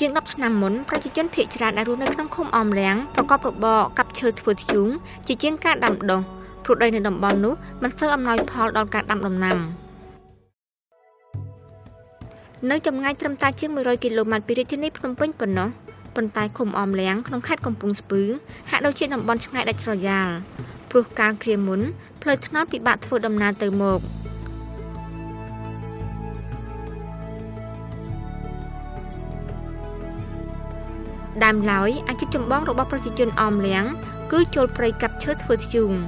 ជាង10ឆ្នាំមុនប្រជាជនភាគច្រើនដែលរស់នៅក្នុងឃុំអមរាំងប្រកបរបរកាប់ឈើធ្វើធ្យូងជាជាងការដាំដុះព្រោះដីនៅតំបន់នោះមិនសូវអំណោយផលដល់ការដាំដំណាំនៅចម្ងាយត្រឹមតែជាង100គីឡូម៉ែត្រពីរាជធានីភ្នំពេញប៉ុណ្ណោះប៉ុន្តែឃុំអមរាំងក្នុងខេត្តកំពង់ស្ពឺហាក់ដូចជាតំបន់ឆ្ងាយដាច់ស្រយាលព្រោះកាលគ្រាមុនផ្លូវថ្នល់ពិបាកធ្វើដំណើរទៅមកដើមឡើយអាជីពចម្បងរបស់ប្រជាជនអមរាំងគឺចូលព្រៃកាប់ឈើធ្វើធ្យូង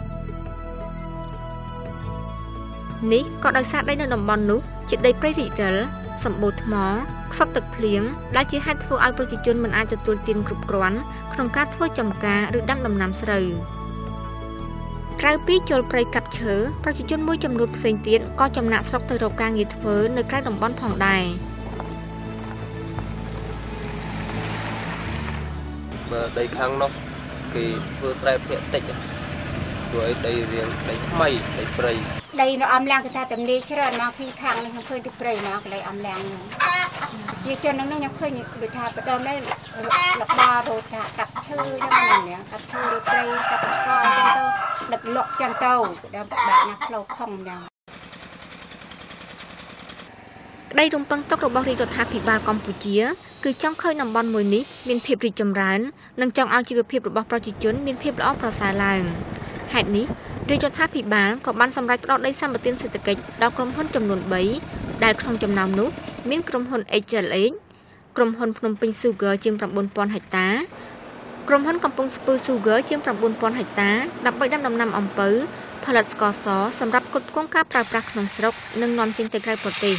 នេះក៏ដោយសារដីនៅតំបន់នោះជាដីព្រៃរិចរិលសម្បូរថ្មខ្សត់ទឹកភ្លៀងដែលជាហេតុធ្វើឲ្យប្រជាជនមិនអាចទទួលទានគ្រប់គ្រាន់ក្នុងការធ្វើចំការឬដាំដំណាំស្រូវក្រៅពីចូលព្រៃកាប់ឈើប្រជាជនមួយចំនួនផ្សេងទៀតក៏ចំណាក់ស្រុកទៅរកការងារធ្វើនៅក្រៅតំបន់ផងដែរបើដីខាងនោះគេធ្វើប្រែភ្នាក់តិចព្រោះអីដីរៀងដីថ្មីដីព្រៃដីនៅអំឡាំងគេថាតំនីច្រើនមកពីខាងនេះខ្ញុំឃើញទីព្រៃមកកន្លែងអំឡាំងហ្នឹងជាជនហ្នឹងខ្ញុំឃើញដូចថាបដើមនេះលបារត់ថាកាប់ឈើហ្នឹងណាកាប់ឈើឬព្រៃកាប់កអញ្ចឹងទៅដឹកលក់ចឹងទៅដើមបាក់ណាផ្លូវខំហ្នឹងក្តីរំពឹងទុករបស់រាជរដ្ឋាភិបាលកម្ពុជាគឺចង់ឃើញតំបន់មួយនេះមានភាពរីកចម្រើននិងចង់ឲ្យជីវភាពរបស់ប្រជាជនមានភាពល្អប្រសើរឡើងហេតុនេះរាជរដ្ឋាភិបាលក៏បានសម្រេចផ្តល់ដីសម្បត្តិសេដ្ឋកិច្ចដល់ក្រុមហ៊ុនចំនួន3ដែលក្នុងចំណោមនោះមានក្រុមហ៊ុន HLH ក្រុមហ៊ុនភ្នំពេញ Sugar ជាង 9,000 ហិកតាក្រុមហ៊ុនកំពង់ស្ពឺ Sugar ជាង 9,000 ហិកតាដើម្បីដាំដំណាំអំពៅផលិតស្ករសសម្រាប់ផ្គត់ផ្គង់ការប្រើប្រាស់ក្នុងស្រុកនិងនាំចេញទៅក្រៅប្រទេស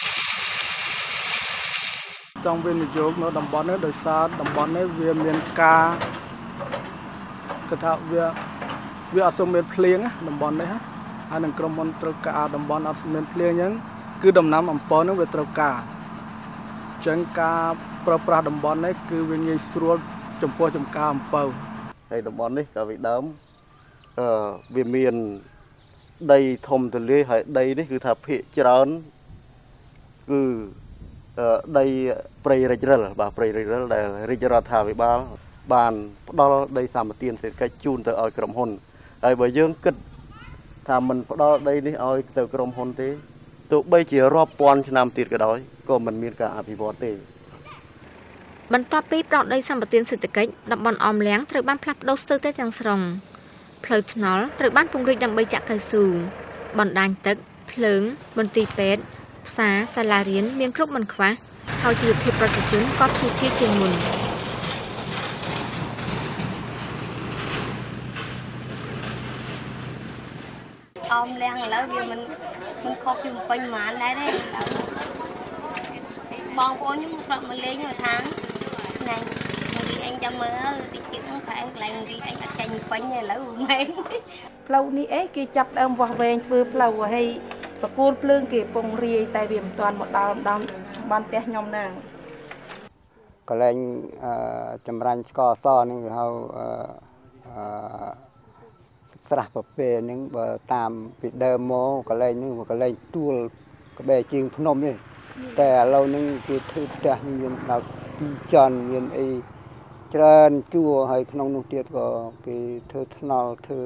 ចង់វិនិយោគនៅតំបន់នេះដោយសារតំបន់នេះវាមានការគេថាវាអត់សូវមានភ្លៀងតំបន់នេះហើយនឹងក្រុមហ៊ុនត្រូវការតំបន់អត់មានភ្លៀងអញ្ចឹងគឺដំណាំអំពៅនឹងវាត្រូវការអញ្ចឹងការប្រើប្រាស់តំបន់នេះគឺវាងាយស្រួលចំពោះចំការអំពៅហើយតំបន់នេះក៏វាដើមវាមានដីធំទូលាយហើយដីនេះគឺថាភាគច្រើនគឺដីព្រៃរិចរិលបាទព្រៃរិចរិលដែលរាជរដ្ឋាភិបាលបានផ្ដល់ដីសម្បត្តិសេដ្ឋកិច្ចជូនទៅឲ្យក្រុមហ៊ុនហើយបើយើងគិតថាមិនផ្ដល់ដីនេះឲ្យទៅក្រុមហ៊ុនទេទោះបីជារាប់ពាន់ឆ្នាំទៀតក៏ដោយក៏មិនមានការអភិវឌ្ឍទេបន្ទាប់ពីផ្ដល់ដីសម្បត្តិសេដ្ឋកិច្ចតំបន់អមរាំងត្រូវបានផ្លាស់ប្ដូរស្ទើរតែទាំងស្រុងផ្លូវថ្នល់ត្រូវបានពង្រីកដើម្បីចាក់កៅស៊ូបណ្ដាញទឹកភ្លើងមន្ទីរពេទ្យផ្សារសាលារៀនមានគ្រប់មិនខ្វះហើយជីវភាពប្រជាជនក៏ធូរធារជាងមុនអមរាំងឥឡូវវាមិនខុសពីពេញហ្មងដែរទេបងប្អូនខ្ញុំធ្លាប់មកលេងនៅខាងថ្ងៃនេះអញចាំមើលតិចទៀតហ្នឹងប្រហែលកន្លែងរីអញអត់ចាញ់ពេញទេឥឡូវមែនផ្លូវនេះអីគេចាប់ដើមវាស់វែងធ្វើផ្លូវហើយប្រគល់ភ្លើងគេពងរាយតែវាមិនទាន់មកដល់បានផ្ទះខ្ញុំហ្នឹងកន្លែងចម្រាញ់ស្ករសហ្នឹងគេហៅស្រះប្រពេហ្នឹងបើតាមពីដើមមកកន្លែងហ្នឹងកន្លែងទួលក្បែរជាងភ្នំនេះតែឥឡូវហ្នឹងគេធ្វើផ្ទះមានដល់2ជាន់មានអីច្រើនជួរហើយក្នុងនោះទៀតក៏គេធ្វើថ្នល់ធ្វើ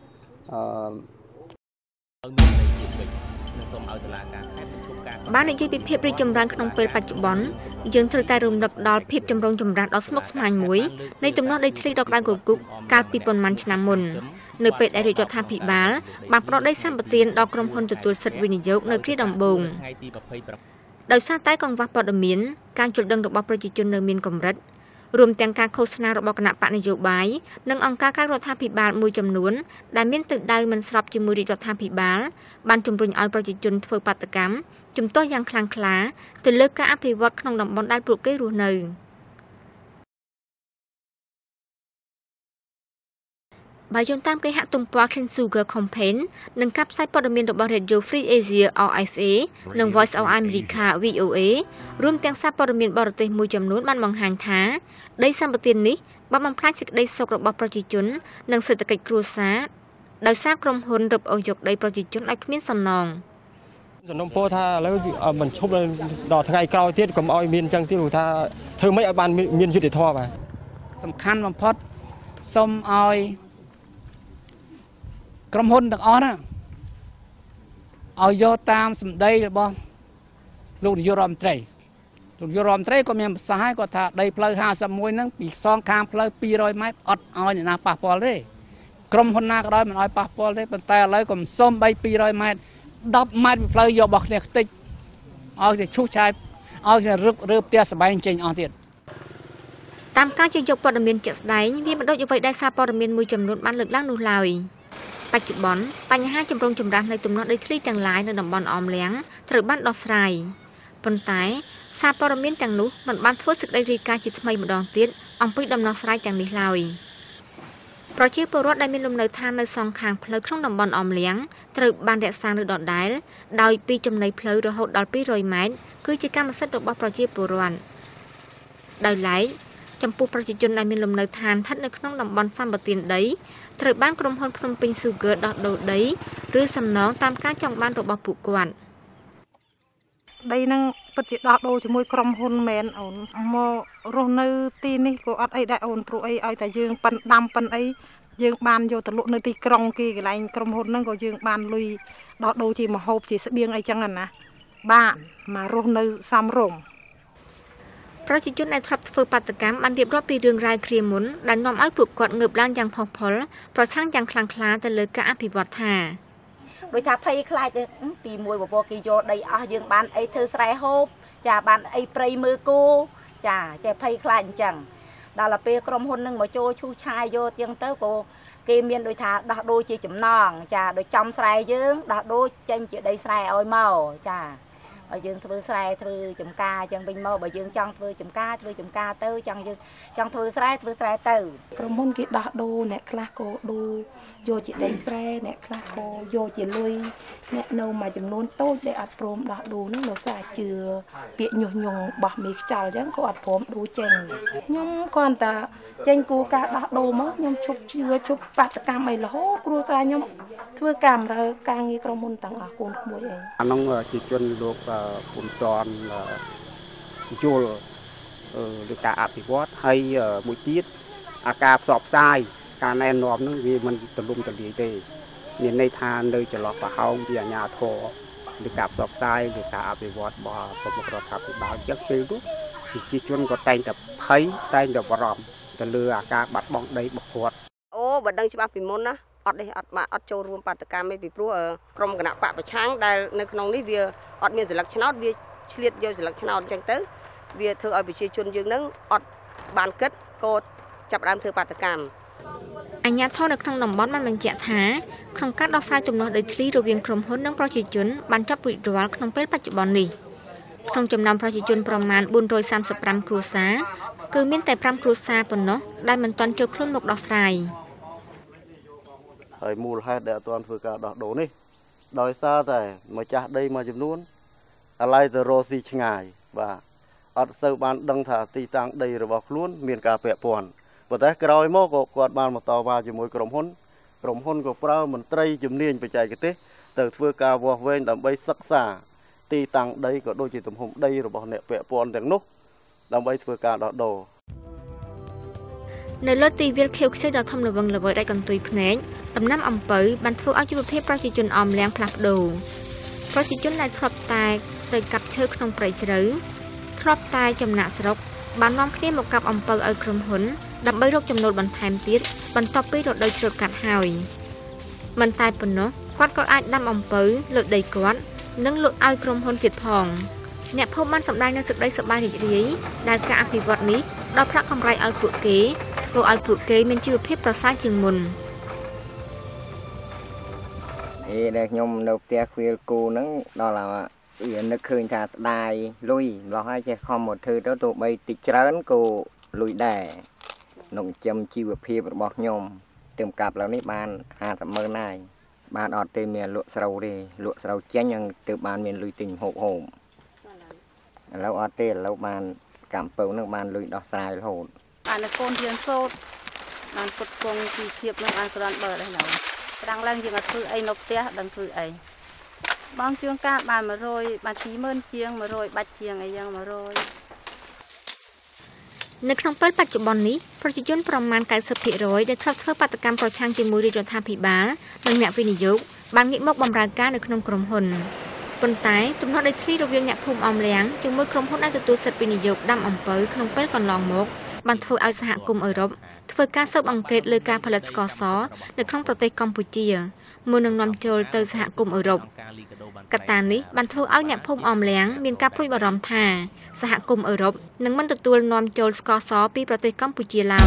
បាននិយាយពីភាពរីកចម្រើនក្នុងពេលបច្ចុប្បន្នយើងត្រូវតែរំលឹកដល់ភាពចម្រុងចម្រើនដ៏ស្មុគស្មាញមួយនៃទំនាស់ដីធ្លីដ៏ក្តៅគគុកកាលពីប៉ុន្មានឆ្នាំមុននៅពេលដែលរាជរដ្ឋាភិបាលបានផ្តល់ដីសម្បត្តិដល់ក្រុមហ៊ុនទទួលសិទ្ធិវិនិយោគនៅគ្រាដំបូងដោយសារតែកង្វះព័ត៌មានការយល់ដឹងរបស់ប្រជាជននៅមានកម្រិតរួមទាំងការឃោសនារបស់គណៈបកនយោបាយនិងអង្គការក្រៅរដ្ឋាភិបាលមួយចំនួនដែលមានទិសដៅមិនស្របជាមួយរាជរដ្ឋាភិបាលបានជំរុញឲ្យប្រជាជនធ្វើបាតកម្មជំទាស់យ៉ាងខ្លាំងក្លាទៅលើការអភិវឌ្ឍក្នុងតំបន់ដែលពួកគេរស់នៅបើយោងតាមគេហទំព័រ Clean Sugar Campaign និងការផ្សាយព័ត៌មានរបស់ Radio Free Asia RFA និង Voice of America VOA រួមទាំងសារព័ត៌មានបរទេសមួយចំនួនបានបង្ហាញថាដីសម្បត្តិនេះបានបំផ្លាញសេចក្តីសុខរបស់ប្រជាជននិងសេដ្ឋកិច្ចគ្រួសារដោយសារក្រុមហ៊ុនរឹបអូសយកដីប្រជាជនឲ្យគ្មានសំណងសំណុំពរថាឥឡូវមិនឈប់ដល់ថ្ងៃក្រោយទៀតកុំឲ្យមានចឹងទៀតព្រោះថាធ្វើមិនឲ្យបានមានយុត្តិធម៌បាទសំខាន់បំផុតសូមឲ្យក្រុមហ៊ុនទាំងអស់ណាឲ្យយកតាមសម្ដីរបស់លោកនាយករដ្ឋមន្ត្រីលោកនាយករដ្ឋមន្ត្រីក៏មានប្រសាសន៍ហើយគាត់ថាដីផ្លូវ51ហ្នឹងពីសងខាងផ្លូវ200ម៉ែត្រអត់ឲ្យអ្នកណាប៉ះពាល់ទេក្រុមហ៊ុនណាក៏ដោយមិនឲ្យប៉ះពាល់ទេប៉ុន្តែឥឡូវកុំសុំបី200ម៉ែត្រ10ម៉ែត្រពីផ្លូវយករបស់គ្នាខ្ទេចឲ្យគេឈូសឆាយឲ្យគេរើផ្ទះសបែងចេញអស់ទៀតតាមការជជែកព័ត៌មានជាក់ស្ដែងវាមិនដូចអ្វីដែលសារព័ត៌មានមួយចំនួនបានលើកឡើងនោះឡើយបច្ចុប្បន្នបញ្ហាចម្រូងចម្រាសនៅទំនាស់ដីធ្លីទាំងឡាយនៅតំបន់អមលៀងត្រូវបានដោះស្រាយប៉ុន្តែសារព័ត៌មានទាំងនោះមិនបានធ្វើសេចក្តីរាយការណ៍ជាថ្មីម្ដងទៀតអំពីដំណោះស្រាយទាំងនេះឡើយប្រជាពលរដ្ឋដែលមានលំនៅឋាននៅសងខាងផ្លូវក្នុងតំបន់អមលៀងត្រូវបានរក្សានៅដដែលដោយពីចំណីផ្លូវរហូតដល់200ម៉ែត្រគឺជាកម្មសិទ្ធិរបស់ប្រជាពលរដ្ឋដោយឡែកចំពោះប្រជាជនដែលមានលំនៅឋានស្ថិតនៅក្នុងតំបន់សម្បត្តិដីត្រូវបានក្រុមហ៊ុនភ្នំពេញស៊ូហ្គើដោះដូរដីឬសំណងតាមការចង់បានរបស់ពួកគាត់ដីនឹងពិតជាដោះដូរជាមួយក្រុមហ៊ុនមែនអូនមករស់នៅទីនេះក៏អត់អីដែរអូនព្រោះអីឲ្យតែយើងប៉ិនដាំប៉ិនអីយើងបានយកទៅលក់នៅទីក្រុងគេកន្លែងក្រុមហ៊ុនហ្នឹងក៏យើងបានលុយដោះដូរជាម្ហូបជាស្បៀងអីចឹងណាបាទមករស់នៅសំរុំប្រជាជនដែលធ្លាប់ធ្វើបាតកម្មបានរៀបរាប់ពីរឿងរ៉ាវគ្រាមុនដែលនាំឲ្យពួកគាត់ងើបឡើងយ៉ាងផុសផុលប្រឆាំងយ៉ាងខ្លាំងក្លាទៅលើការអភិវឌ្ឍថាដោយថាភ័យខ្លាចទីមួយបបគេយកដីអស់យើងបានអីធ្វើស្រែហូបចាបានអីព្រៃមើគោចាចេះភ័យខ្លាចអញ្ចឹងដល់ទៅពេលក្រុមហ៊ុននឹងមកចូលឈូសឆាយយកទៀងទៅក៏គេមានដូចថាដោះដូរជាចំណងចាដោយចំស្រែយើងដោះដូរចេញជាដីស្រែឲ្យមកចាឲ្យយើងធ្វើស្រែធ្វើចំការអញ្ចឹងវិញមកបើយើងចង់ធ្វើចំការទៅចង់យើងចង់ធ្វើស្រែទៅក្រុមហ៊ុនគេដោះដូរអ្នកខ្លះក៏ដូរយកជាដីស្រែអ្នកខ្លះក៏យកជាលុយអ្នកនៅមួយចំនួនតូចដែលអត់ព្រមដោះដូរនោះដោយសារជឿពាក្យញុះញង់របស់មេខ្យល់អញ្ចឹងក៏អត់ព្រមដូរចេញខ្ញុំគ្រាន់តែចេញគោលការណ៍ដោះដូរមកខ្ញុំជប់ជឿជប់បាតកម្មអីរហូតគ្រួសារខ្ញុំធ្វើការរើការងារក្រុមហ៊ុនទាំងអស់កូនក្មួយអីអានោះជាជនលោកពុំតនយល់លើការអភិវឌ្ឍហើយមួយទៀតអាការផ្សព្វផ្សាយការណែនាំនឹងវាមិនទលំទលាយទេមានន័យថានៅចន្លោះប្រហោងពីអាជ្ញាធរលើការផ្សព្វផ្សាយលើការអភិវឌ្ឍរបស់ប្រមុខរដ្ឋាភិបាលចឹងពេលនោះប្រជាជនក៏តែងតែភ័យតែងតែបារម្ភទៅលើអាការបាត់បង់ដីរបស់គាត់អូបើដឹងច្បាស់ពីមុនណាអត់ទេអត់ចូលរួមបាតកម្មទេពីព្រោះក្រុមគណៈបកប្រឆាំងដែលនៅក្នុងនេះវាអត់មានសិលឹកឆ្នោតវាឆ្លៀតយកសិលឹកឆ្នោតអញ្ចឹងទៅវាធ្វើឲ្យប្រជាជនយើងនឹងអត់បានគិតក៏ចាប់ផ្ដើមធ្វើបាតកម្មអាជ្ញាធរនៅក្នុងតំបន់បានបញ្ជាក់ថាក្នុងការដោះស្រាយទំនាស់ដីធ្លីរវាងក្រុមហ៊ុននិងប្រជាជនបានចប់រួចរាល់ក្នុងពេលបច្ចុប្បន្ននេះក្នុងចំណោមប្រជាជនប្រមាណ435គ្រួសារគឺមានតែ5គ្រួសារប៉ុណ្ណោះដែលមិនទាន់ចូលខ្លួនមកដោះស្រាយហើយមូលហេតុដែលអត់ទាន់ធ្វើការដោះដូរនេះដោយសារតែម្ចាស់ដីមួយចំនួនអាឡ័យទៅរកស៊ីឆ្ងាយបាទអត់សូវបានដឹងថាទីតាំងដីរបស់ខ្លួនមានការពាក់ព័ន្ធប៉ុន្តែក្រោយមកក៏គាត់បានមកតវ៉ាជាមួយក្រុមហ៊ុនក៏ប្រើមន្ត្រីជំនាញបច្ចេកទេសទៅធ្វើការវាស់វែងដើម្បីសិក្សាទីតាំងដីក៏ដូចជាទំហំដីរបស់អ្នកពាក់ព័ន្ធទាំងនោះដើម្បីធ្វើការដោះដូរនៅលើទីវាលខៀវខ្ចីដ៏ធំល្វឹងល្វើយដាច់កន្ទុយភ្នែកដំណាំអំពៅបានធ្វើឲ្យជីវភាពប្រជាជនអមលៀងផ្លាស់ប្ដូរប្រជាជនដែលធ្លាប់តែទៅកាប់ឈើក្នុងព្រៃជ្រៅធ្លាប់តែចំណាក់ស្រុកបាននាំគ្នាមកកាប់អំពៅឲ្យក្រុមហ៊ុនដើម្បីរកចំណូលបន្ថែមទៀតបន្ទាប់ពីរដូវច្រូតកាត់ហើយមិនតែប៉ុណ្ណោះគាត់ក៏អាចដាំអំពៅលើដីគាត់និងលក់ឲ្យក្រុមហ៊ុនទៀតផងអ្នកភូមិបានសម្ដែងនូវសេចក្តីសប្បាយរីករាយដែលការអភិវឌ្ឍនេះដល់ប្រាក់កម្រៃឲ្យពួកគេធ្វើឲ្យពួកគេមានជីវភាពប្រសើរជាងមុនដែលខ្ញុំនៅផ្ទះខ្វៀលគូហ្នឹងដល់វានឹកឃើញថាស្ដាយលុយម្លោះហើយចេះខំមកធ្វើទៅទោះបីតិចច្រើនក៏លុយដែរក្នុងចំជីវភាពរបស់ខ្ញុំទៅកាប់ឡើងនេះបាន50ម៉ឺនហើយបានអត់ទេមានលក់ស្រូវទេលក់ស្រូវចេញនឹងទើបបានមានលុយទិញហូបហូបឥឡូវអត់ទេឥឡូវបានកម្មពៅនឹងបានលុយដោះស្រាយរហូតបានកូនរៀនសូត្របានពុតគង់ជីភាពនឹងបានក្រាន់បើដែរឡើយស្ដាំងឡើងយើងអត់ធ្វើអីនៅផ្ទះដឹងធ្វើអីបងជួងកាបាន100បាន20000ជាង100បាច់ជាងអីយ៉ាង100 នៅក្នុងពេលបច្ចុប្បន្ននេះប្រជាជនប្រមាណ 90% ដែលធ្លាប់ធ្វើបាតកម្មប្រឆាំងជាមួយរាជរដ្ឋាភិបាលនិងអ្នកវិនិយោគបានងាកមកបម្រើការនៅក្នុងក្រុមហ៊ុនប៉ុន្តែទំនាស់ដីធ្លីរវាងអ្នកភូមិអមលាងជាមួយក្រុមហ៊ុនដែលទទួលសិទ្ធិវិនិយោគដាំអំពៅក្នុងពេលកន្លងមកបានធ្វើឲ្យសហគមន៍អឺរ៉ុបធ្វើការស៊ើបអង្កេតលើការផលិតស្ករសនៅក្នុងប្រទេសកម្ពុជាមុននឹងនាំចូលទៅសហគមន៍អឺរ៉ុបកត្តានេះបានធ្វើឲ្យអ្នកភូមិអមលាងមានការព្រួយបារម្ភថាសហគមន៍អឺរ៉ុបនឹងមិនទទួលនាំចូលស្ករសពីប្រទេសកម្ពុជាឡើយ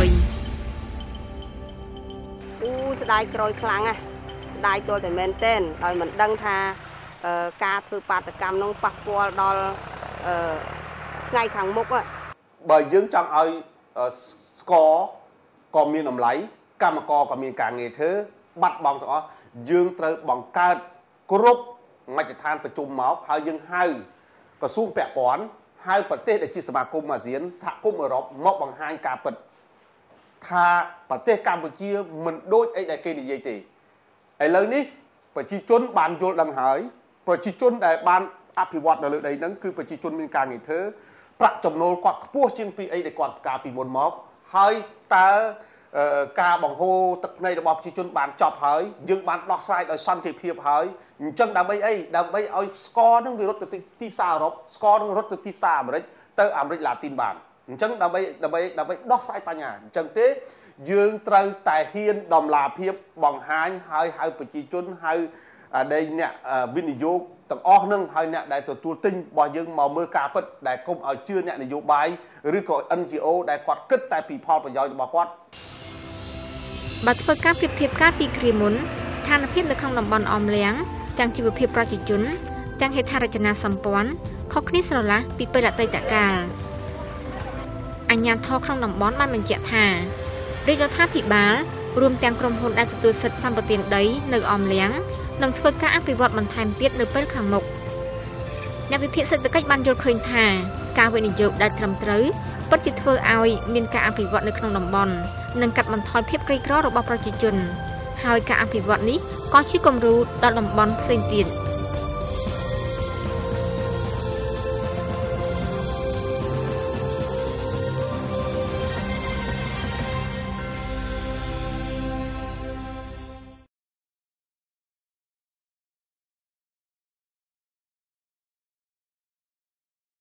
ស្ដាយក្រោយខ្លាំងណាស់ស្ដាយទល់តែមែនទែនដោយមិនដឹងថាការធ្វើបាតកម្មនោះប៉ះពាល់ដល់ថ្ងៃខាងមុខបើយើងចង់ឲ្យស្ករក៏មានតម្លៃកម្មករក៏មានការងារធ្វើបាត់បង់ទាំងអស់យើងត្រូវបង្កើតគ្រប់មជ្ឈដ្ឋានប្រជុំមកហើយយើងហៅក្រសួងពាក់ព័ន្ធហៅប្រទេសដែលជាសមាគមអាស៊ានសហគមន៍អឺរ៉ុបមកបង្ហាញការពិតថាប្រទេសកម្ពុជាមិនដូចអីដែលគេនិយាយទេឥឡូវនេះប្រជាជនបានយល់ដឹងហើយប្រជាជនដែលបានអភិវឌ្ឍនៅលើដីហ្នឹងគឺប្រជាជនមានការងារធ្វើប្រាក់ចំណូលគាត់ខ្ពស់ជាងពីអីដែលគាត់ការពីមុនមកហើយតើការបង្ហូរទឹកភ្នែករបស់ប្រជាជនបានចប់ហើយយើងបានដោះស្រាយដោយសន្តិភាពហើយអញ្ចឹងដើម្បីអីដើម្បីឲ្យស្ករនឹងវារត់ទៅទីផ្សារអឺរ៉ុបស្ករនឹងរត់ទៅទីផ្សារអាមេរិកទៅអាមេរិកឡាទីនបានអញ្ចឹងដើម្បីដោះស្រាយបញ្ហាអញ្ចឹងទេយើងត្រូវតែហ៊ានដំណាភាពបង្ហាញហើយហៅប្រជាជនហៅដែលអ្នកវិនិយោគទាំងអស់នឹងហើយអ្នកដែលទទួលទិញរបស់យើងមកមើលការពិតដែលគុំឲ្យជឿអ្នកនយោបាយឬក៏ NGO ដែលគាត់គិតតែពីផលប្រយោជន៍របស់គាត់បើធ្វើការប្រៀបធៀបកាលពីគ្រាមុនស្ថានភាពនៅក្នុងតំបន់អមលាងទាំងជីវភាពប្រជាជនទាំងហេដ្ឋារចនាសម្ព័ន្ធខុសគ្នាស្រឡះពីពេលអតីតកាលអាជ្ញាធរក្នុងតំបន់បានបញ្ជាក់ថារាជរដ្ឋាភិបាលរួមទាំងក្រុមហ៊ុនដែលទទួលសិទ្ធិសម្បត្តិដីនៅអមលាងនឹងធ្វើការអភិវឌ្ឍបន្ថែមទៀតនៅពេលខាងមុខអ្នកវិភាគសេដ្ឋកិច្ចបានយល់ឃើញថាការវិនិយោគដែលត្រឹមត្រូវពិតជាធ្វើឲ្យមានការអភិវឌ្ឍនៅក្នុងតំបន់និងកាត់បន្ថយភាពក្រីក្ររបស់ប្រជាជនហើយការអភិវឌ្ឍនេះក៏ជាគំរូដល់តំបន់ផ្សេងទៀត